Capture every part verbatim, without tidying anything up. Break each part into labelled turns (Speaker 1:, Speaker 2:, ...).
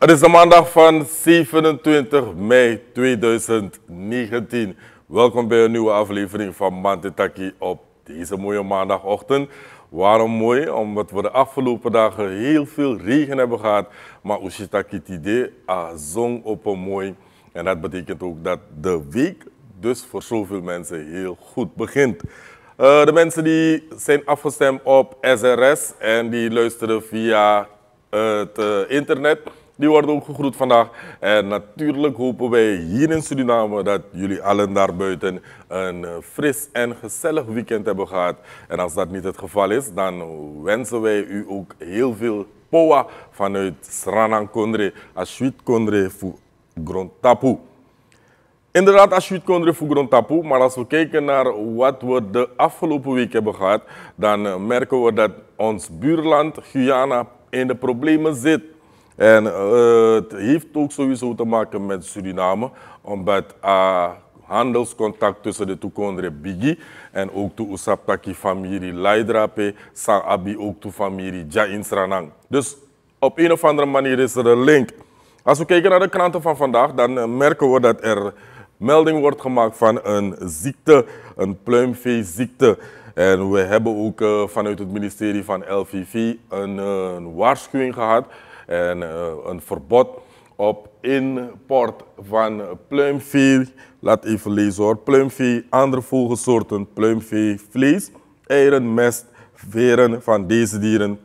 Speaker 1: Het is de maandag van zevenentwintig mei tweeduizend negentien. Welkom bij een nieuwe aflevering van Mantitaki op deze mooie maandagochtend. Waarom mooi? Omdat we de afgelopen dagen heel veel regen hebben gehad. Maar Ushitaki Tide zong op een mooi. En dat betekent ook dat de week dus voor zoveel mensen heel goed begint. Uh, de mensen die zijn afgestemd op S R S en die luisteren via uh, het uh, internet, die worden ook gegroet vandaag. En natuurlijk hopen wij hier in Suriname dat jullie allen daarbuiten een uh, fris en gezellig weekend hebben gehad. En als dat niet het geval is, dan wensen wij u ook heel veel powa vanuit Sranang Kondre, Ashuit Kondre voor Grondtapu. Inderdaad, Ashuit Kondre voor Grondtapu, maar als we kijken naar wat we de afgelopen week hebben gehad, dan merken we dat ons buurland Guyana in de problemen zit. En uh, het heeft ook sowieso te maken met Suriname, omdat uh, handelscontact tussen de Tukondre Bigi en ook de Usaptaki familie Leidrape, Sang Abi ook de familie Jain Sranang. Dus op een of andere manier is er een link. Als we kijken naar de kranten van vandaag, dan uh, merken we dat er melding wordt gemaakt van een ziekte, een pluimveeziekte. En we hebben ook uh, vanuit het ministerie van L V V een, uh, een waarschuwing gehad en uh, een verbod op import van pluimvee. Laat even lezen hoor. Pluimvee, andere vogelsoorten, pluimveevlees, eieren, mest, veren van deze dieren,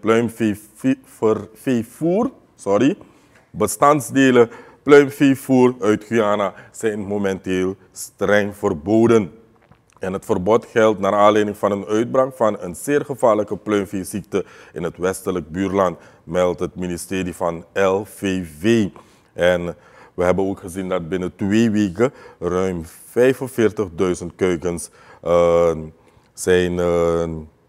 Speaker 1: pluimveevoer, sorry, bestandsdelen, pluimveevoer uit Guyana zijn momenteel streng verboden. En het verbod geldt naar aanleiding van een uitbraak van een zeer gevaarlijke pluimveeziekte in het westelijk buurland, meldt het ministerie van L V V. En we hebben ook gezien dat binnen twee weken ruim vijfenveertigduizend kuikens uh, zijn. Uh,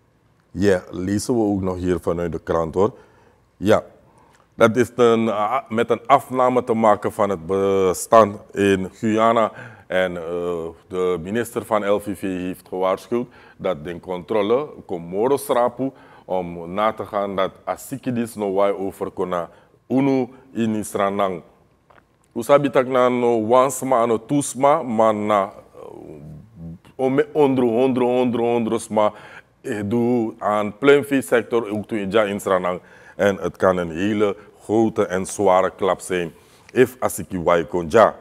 Speaker 1: ja, lezen we ook nog hier vanuit de krant hoor. Ja. Dat is een, uh, met een afname te maken van het bestand in Guyana. En uh, de minister van L V V heeft gewaarschuwd dat de controle Comoros rapu om na te gaan dat asikidis no wai over kona unu in Sranang. Usabitak na no wansma no tusma, maar na ome ondro ondro ondro ondrosma doe aan pluimveesector ook toe in Sranang. En het kan een hele grote en zware klap zijn, if asiki wai konja.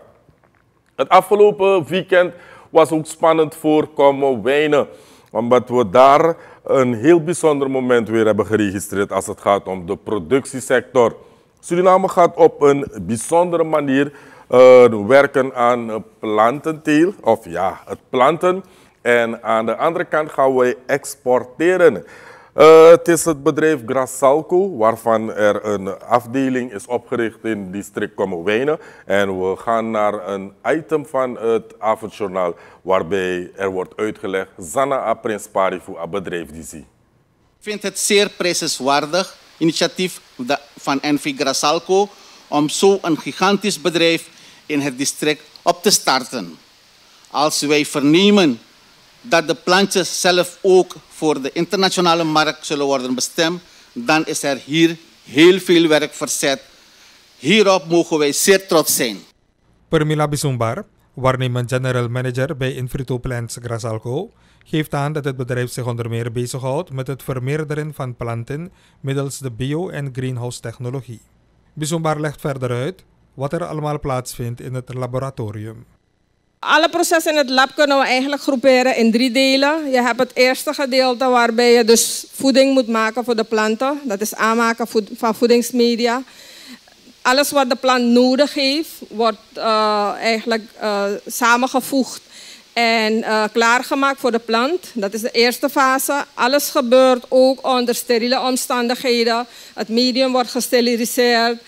Speaker 1: Het afgelopen weekend was ook spannend voor Kommerwijnen, omdat we daar een heel bijzonder moment weer hebben geregistreerd als het gaat om de productiesector. Suriname gaat op een bijzondere manier uh, werken aan plantenteel, of ja, het planten. En aan de andere kant gaan wij exporteren. Uh, het is het bedrijf Grasalco, waarvan er een afdeling is opgericht in het district Kommerwijnen. En we gaan naar een item van het avondjournaal waarbij er wordt uitgelegd Zana a Prinspari voor het bedrijf D C.
Speaker 2: Ik vind het zeer prijzenswaardig initiatief van N V Grasalco om zo'n gigantisch bedrijf in het district op te starten. Als wij vernemen dat de plantjes zelf ook voor de internationale markt zullen worden bestemd, dan is er hier heel veel werk verzet. Hierop mogen wij zeer trots zijn.
Speaker 3: Permila Bisumbar, waarnemend general manager bij Infrito Plants Grasalco, geeft aan dat het bedrijf zich onder meer bezighoudt met het vermeerderen van planten middels de bio- en greenhouse technologie. Bisumbar legt verder uit wat er allemaal plaatsvindt in het laboratorium.
Speaker 4: Alle processen in het lab kunnen we eigenlijk groeperen in drie delen. Je hebt het eerste gedeelte waarbij je dus voeding moet maken voor de planten. Dat is aanmaken van voedingsmedia. Alles wat de plant nodig heeft, wordt uh, eigenlijk uh, samengevoegd en uh, klaargemaakt voor de plant. Dat is de eerste fase. Alles gebeurt ook onder steriele omstandigheden. Het medium wordt gesteriliseerd.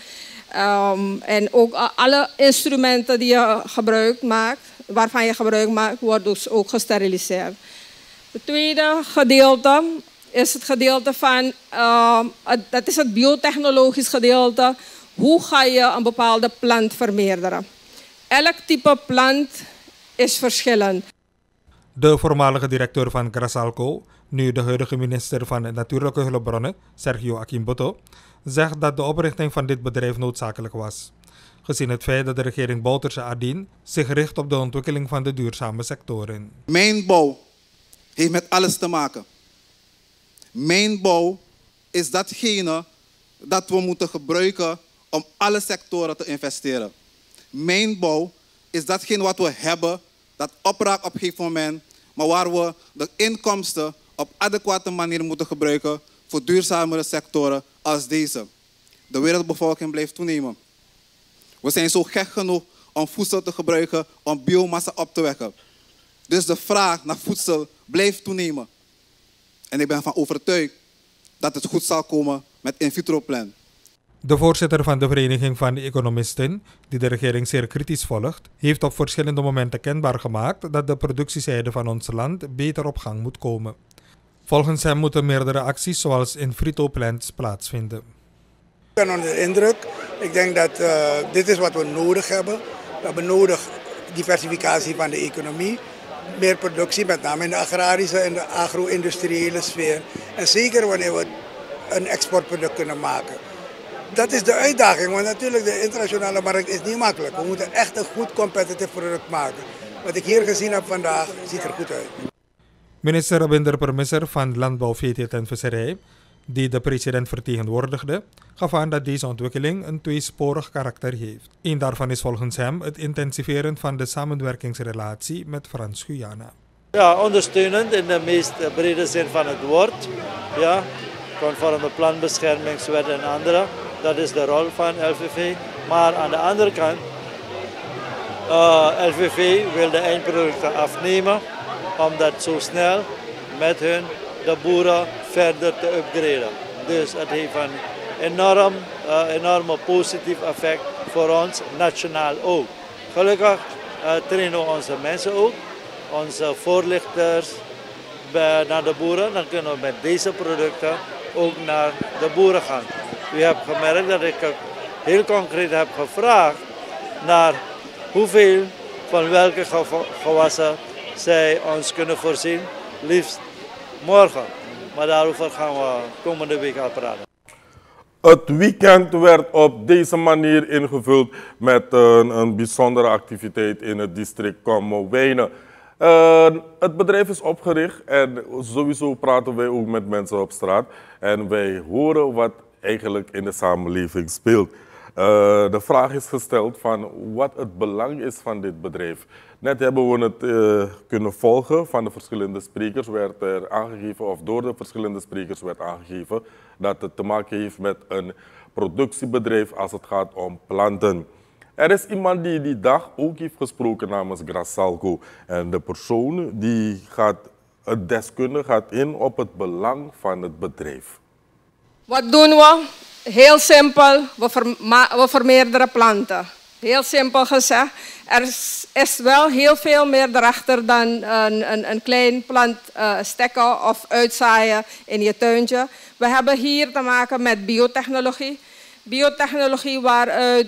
Speaker 4: Um, en ook uh, alle instrumenten die je gebruik maakt, waarvan je gebruik maakt, wordt dus ook gesteriliseerd. Het tweede gedeelte is het gedeelte van, uh, het, dat is het biotechnologisch gedeelte. Hoe ga je een bepaalde plant vermeerderen? Elk type plant is verschillend.
Speaker 3: De voormalige directeur van Grasalco, nu de huidige minister van Natuurlijke Hulpbronnen, Sergio Akimboto, zegt dat de oprichting van dit bedrijf noodzakelijk was. gezien het feit dat de regering Bouterse Adien zich richt op de ontwikkeling van de duurzame sectoren.
Speaker 5: Mijnbouw heeft met alles te maken. Mijnbouw is datgene dat we moeten gebruiken om alle sectoren te investeren. Mijnbouw is datgene wat we hebben, dat opraakt op een gegeven moment, maar waar we de inkomsten op adequate manier moeten gebruiken voor duurzamere sectoren als deze. De wereldbevolking blijft toenemen. We zijn zo gek genoeg om voedsel te gebruiken om biomassa op te wekken. Dus de vraag naar voedsel blijft toenemen. En ik ben ervan overtuigd dat het goed zal komen met in vitro plan.
Speaker 3: De voorzitter van de Vereniging van Economisten, die de regering zeer kritisch volgt, heeft op verschillende momenten kenbaar gemaakt dat de productiezijde van ons land beter op gang moet komen. Volgens hem moeten meerdere acties zoals in vitro plants plaatsvinden.
Speaker 6: Ik ben onder de indruk. Ik denk dat uh, dit is wat we nodig hebben. We hebben nodig diversificatie van de economie. Meer productie, met name in de agrarische en de agro-industriële sfeer. En zeker wanneer we een exportproduct kunnen maken. Dat is de uitdaging, want natuurlijk de internationale markt is niet makkelijk. We moeten echt een goed competitief product maken. Wat ik hier gezien heb vandaag, ziet er goed uit.
Speaker 3: Minister Rabinder Permisser van Landbouw, Veeteelt en Visserij, die de president vertegenwoordigde, gaf aan dat deze ontwikkeling een tweesporig karakter heeft. Eén daarvan is volgens hem het intensiveren van de samenwerkingsrelatie met Frans-Guyana.
Speaker 7: Ja, ondersteunend in de meest brede zin van het woord. Ja, conforme planbeschermingswet en andere. Dat is de rol van L V V. Maar aan de andere kant, uh, L V V wil de eindproducten afnemen om dat zo snel met hun, de boeren, verder te upgraden. Dus het heeft een enorm, uh, enorme positief effect voor ons, nationaal ook. Gelukkig uh, trainen we onze mensen ook, onze voorlichters bij, naar de boeren. Dan kunnen we met deze producten ook naar de boeren gaan. U hebt gemerkt dat ik heel concreet heb gevraagd naar hoeveel van welke gewassen zij ons kunnen voorzien, liefst morgen. Maar daarover gaan we komende week al praten.
Speaker 1: Het weekend werd op deze manier ingevuld met een, een bijzondere activiteit in het district Kommerwijnen. Uh, het bedrijf is opgericht en sowieso praten wij ook met mensen op straat. En wij horen wat eigenlijk in de samenleving speelt. Uh, de vraag is gesteld van wat het belang is van dit bedrijf. Net hebben we het uh, kunnen volgen van de verschillende sprekers. Werd er aangegeven, of door de verschillende sprekers werd aangegeven, dat het te maken heeft met een productiebedrijf als het gaat om planten. Er is iemand die die dag ook heeft gesproken namens Grasalco. En de persoon die gaat, het deskundige gaat in op het belang van het bedrijf.
Speaker 4: Wat doen we? Heel simpel, we, verma- we vermeerderen planten. Heel simpel gezegd. Er is, is wel heel veel meer erachter dan een, een, een klein plant uh, stekken of uitzaaien in je tuintje. We hebben hier te maken met biotechnologie. Biotechnologie waaruit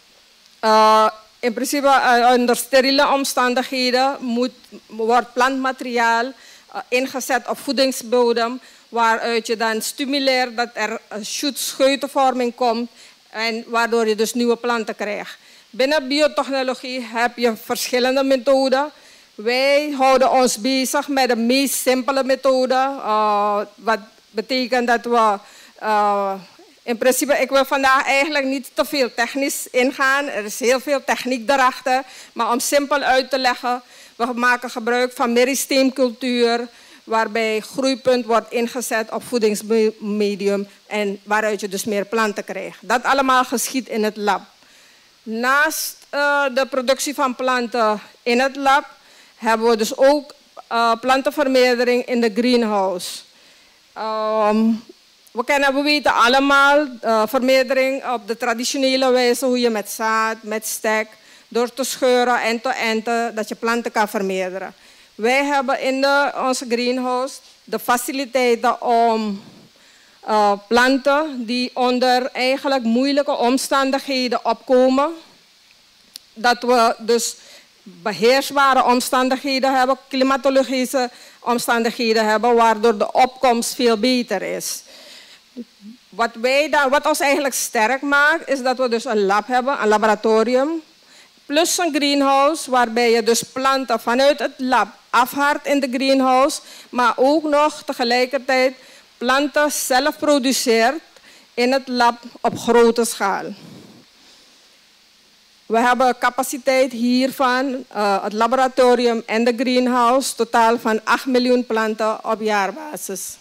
Speaker 4: uh, in principe uh, onder steriele omstandigheden moet, wordt plantmateriaal uh, ingezet op voedingsbodem, waaruit je dan stimuleert dat er shoot-scheutenvorming komt en waardoor je dus nieuwe planten krijgt. Binnen biotechnologie heb je verschillende methoden. Wij houden ons bezig met de meest simpele methode. Uh, wat betekent dat we uh, in principe, ik wil vandaag eigenlijk niet te veel technisch ingaan. Er is heel veel techniek daarachter. Maar om simpel uit te leggen, we maken gebruik van meristeemcultuur, waarbij groeipunt wordt ingezet op voedingsmedium en waaruit je dus meer planten krijgt. Dat allemaal geschiet in het lab. Naast uh, de productie van planten in het lab hebben we dus ook uh, plantenvermeerdering in de greenhouse. Um, we, kennen, we weten allemaal uh, vermeerdering op de traditionele wijze, hoe je met zaad, met stek, door te scheuren en te enten, dat je planten kan vermeerderen. Wij hebben in de, onze greenhouse de faciliteiten om uh, planten die onder eigenlijk moeilijke omstandigheden opkomen, dat we dus beheersbare omstandigheden hebben, klimatologische omstandigheden hebben, waardoor de opkomst veel beter is. Wat, wij dan, wat ons eigenlijk sterk maakt, is dat we dus een lab hebben, een laboratorium. Plus een greenhouse, waarbij je dus planten vanuit het lab afhaart in de greenhouse. Maar ook nog tegelijkertijd planten zelf produceert in het lab op grote schaal. We hebben capaciteit hiervan, uh, het laboratorium en de greenhouse, totaal van acht miljoen planten op jaarbasis.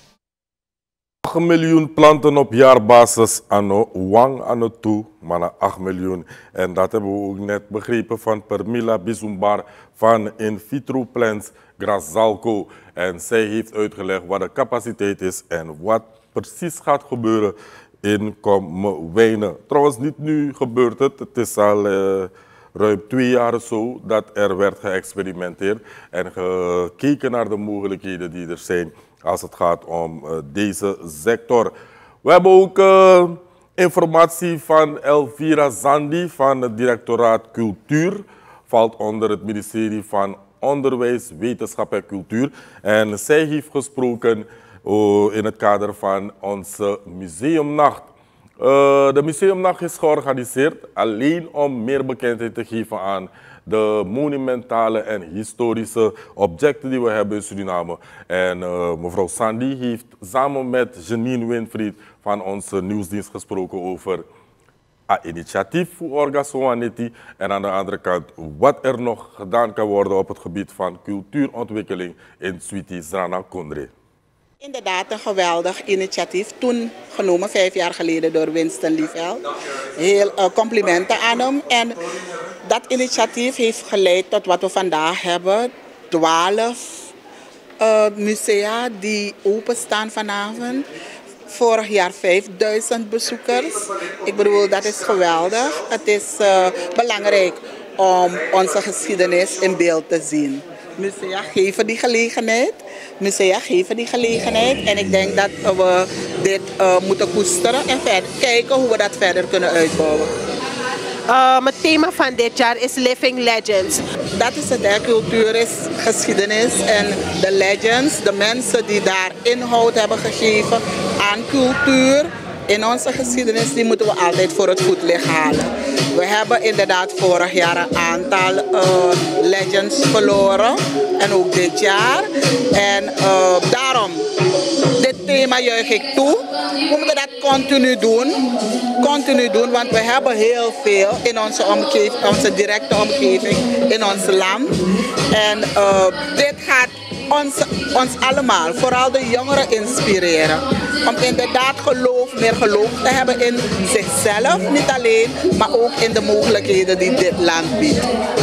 Speaker 1: acht miljoen planten op jaarbasis aan wang aan toe, maar acht miljoen. En dat hebben we ook net begrepen van Permila Bisumbar van In Vitro Plants Grasalco. En zij heeft uitgelegd wat de capaciteit is en wat precies gaat gebeuren in Komwijnen. Trouwens, niet nu gebeurt het. Het is al uh, ruim twee jaar zo dat er werd geëxperimenteerd en gekeken naar de mogelijkheden die er zijn als het gaat om uh, deze sector. We hebben ook uh, informatie van Elvira Zandi van het directoraat Cultuur. Valt onder het ministerie van Onderwijs, Wetenschap en Cultuur. En zij heeft gesproken uh, in het kader van onze museumnacht. Uh, de museumnacht is georganiseerd alleen om meer bekendheid te geven aan de monumentale en historische objecten die we hebben in Suriname. En uh, mevrouw Sandy heeft samen met Janine Winfried van onze nieuwsdienst gesproken over een initiatief voor Orgasoaniti. En aan de andere kant wat er nog gedaan kan worden op het gebied van cultuurontwikkeling in Sweetie Zrana Kondre.
Speaker 8: Inderdaad, een geweldig initiatief. Toen genomen, vijf jaar geleden, door Winston Liefeld. Heel uh, complimenten aan hem. En dat initiatief heeft geleid tot wat we vandaag hebben. Twaalf uh, musea die openstaan vanavond. Vorig jaar vijfduizend bezoekers. Ik bedoel, dat is geweldig. Het is uh, belangrijk om onze geschiedenis in beeld te zien. Musea geven die gelegenheid. Musea geven die gelegenheid. En ik denk dat we dit uh, moeten koesteren en verder kijken hoe we dat verder kunnen uitbouwen.
Speaker 9: Um, het thema van dit jaar is Living Legends.
Speaker 8: Dat is het, hè. Cultuur is geschiedenis en de legends, de mensen die daar inhoud hebben gegeven aan cultuur in onze geschiedenis, die moeten we altijd voor het voetlicht halen. We hebben inderdaad vorig jaar een aantal uh, legends verloren en ook dit jaar. En uh, daarom, dit thema juich ik toe. We moeten dat continu doen. Continu doen, want we hebben heel veel in onze omgeving, onze directe omgeving, in ons land. En uh, dit gaat ons, ons allemaal, vooral de jongeren, inspireren. Om inderdaad geloof, meer geloof te hebben in zichzelf, niet alleen, maar ook in de mogelijkheden die dit land biedt.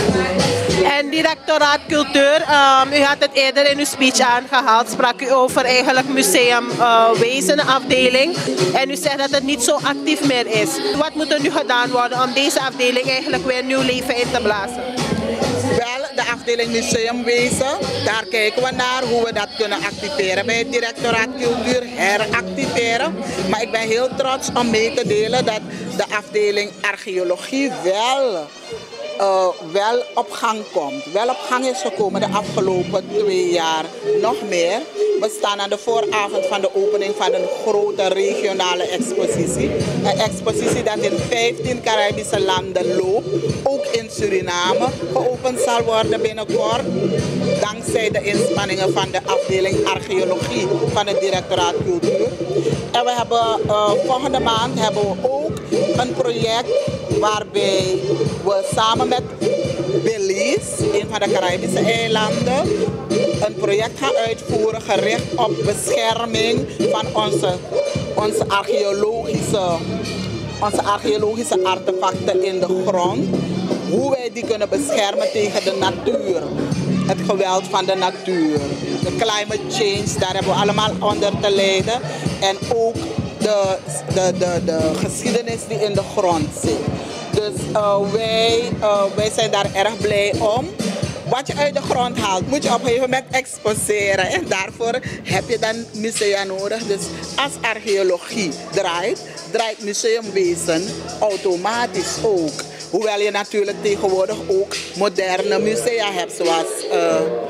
Speaker 9: En directoraat Cultuur, um, u had het eerder in uw speech aangehaald, sprak u over eigenlijk museumwezenafdeling. Uh, en u zegt dat het niet zo actief meer is. Wat moet er nu gedaan worden om deze afdeling eigenlijk weer nieuw leven in te blazen?
Speaker 8: Wel, de afdeling museumwezen, daar kijken we naar hoe we dat kunnen activeren bij het directoraat Cultuur, heractiveren. Maar ik ben heel trots om mee te delen dat de afdeling archeologie wel Uh, wel op gang komt. Wel op gang is gekomen de afgelopen twee jaar, nog meer. We staan aan de vooravond van de opening van een grote regionale expositie. Een expositie dat in vijftien Caribische landen loopt, ook in Suriname, geopend zal worden binnenkort. Dankzij de inspanningen van de afdeling archeologie van het directoraat Cultuur. En we hebben uh, volgende maand hebben we ook een project waarbij we samen met Belize, een van de Caribische eilanden, een project gaan uitvoeren gericht op bescherming van onze, onze, archeologische, onze archeologische artefacten in de grond. Hoe wij die kunnen beschermen tegen de natuur, het geweld van de natuur. De climate change, daar hebben we allemaal onder te lijden. En ook de, de, de, de geschiedenis die in de grond zit. Dus uh, wij, uh, wij zijn daar erg blij om. Wat je uit de grond haalt, moet je op een gegeven moment exposeren. En daarvoor heb je dan musea nodig. Dus als archeologie draait, draait museumwezen automatisch ook. Hoewel je natuurlijk tegenwoordig ook moderne musea hebt, zoals uh,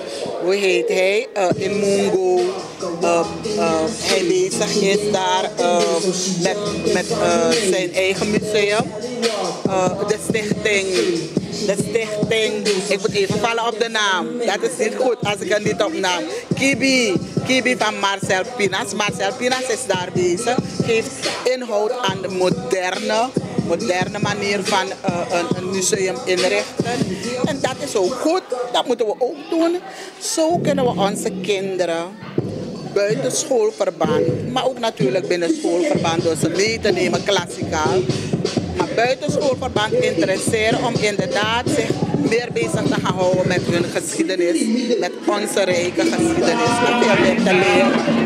Speaker 8: hoe heet hij, uh, in Mungo. Uh, uh, hij bezig is daar uh, met, met uh, zijn eigen museum. Uh, de stichting, de stichting, ik moet even vallen op de naam. Dat is niet goed als ik er niet op naam. Kibi, Kibi van Marcel Pinas. Marcel Pinas is daar bezig. Geeft inhoud aan de moderne, moderne manier van uh, een, een museum inrichten. En dat is ook goed, dat moeten we ook doen. Zo kunnen we onze kinderen buiten schoolverband, maar ook natuurlijk binnen schoolverband door ze mee te nemen, klassikaal. Maar buiten schoolverband interesseren om inderdaad zich meer bezig te gaan houden met hun geschiedenis, met onze rijke geschiedenis en veel meer te leren.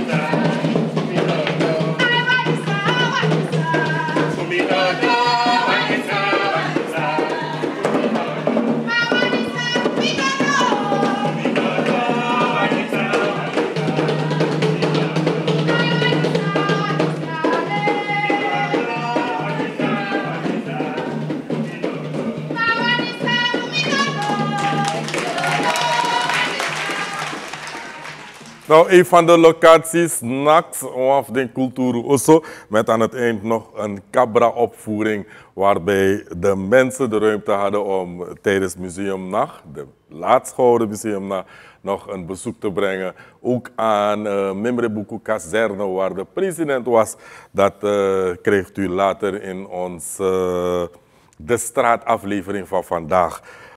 Speaker 1: Nou, een van de locaties, N A X, of de Cultuur Osso, met aan het eind nog een cabra-opvoering, waarbij de mensen de ruimte hadden om tijdens Museumnacht, de laatst gehouden Museumnacht, nog een bezoek te brengen. Ook aan uh, Memrebuku Kazerne, waar de president was. Dat uh, krijgt u later in onze uh, De Straat aflevering van vandaag.